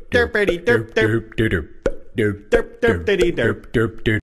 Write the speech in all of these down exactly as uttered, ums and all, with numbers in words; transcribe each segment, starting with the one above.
derpity derp derp derp derp derp derp diddy derp derp derp.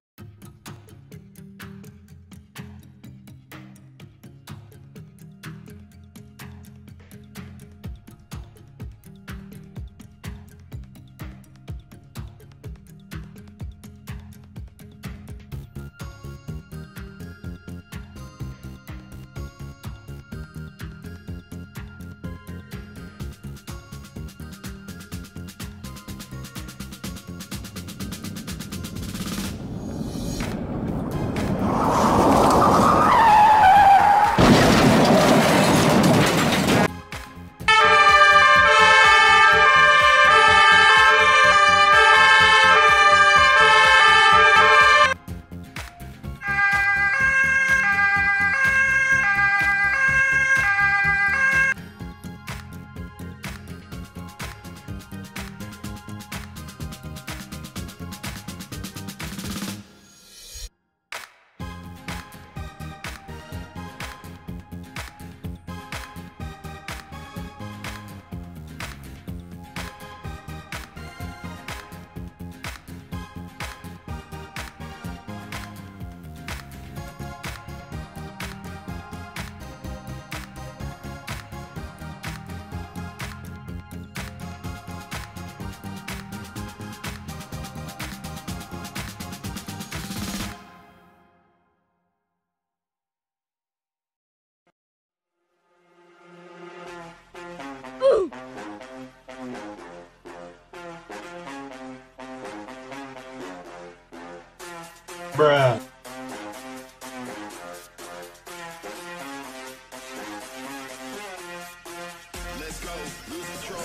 Bruh. Let's go, lose control.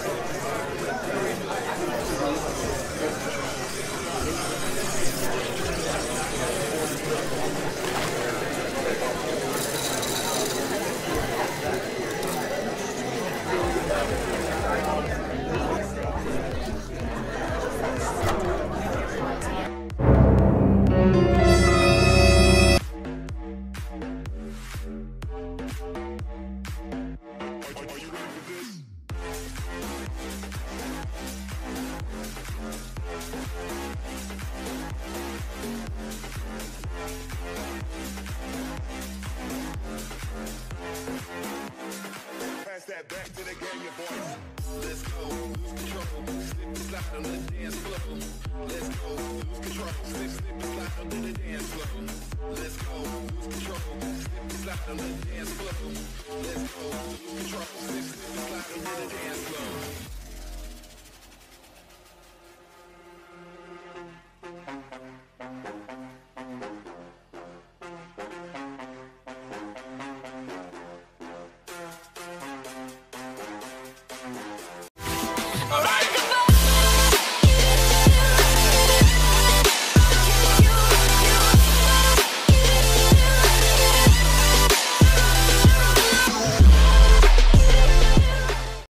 Pass that back to the gang, your boys. Let's go, lose control. Slip and slide on the dance floor. Let's go, lose control. Slip, slip and slide on the dance floor. Let's go, lose control. Slip and slide on the dance floor. Let's go, lose control. Slip, slip and slide on the dance floor.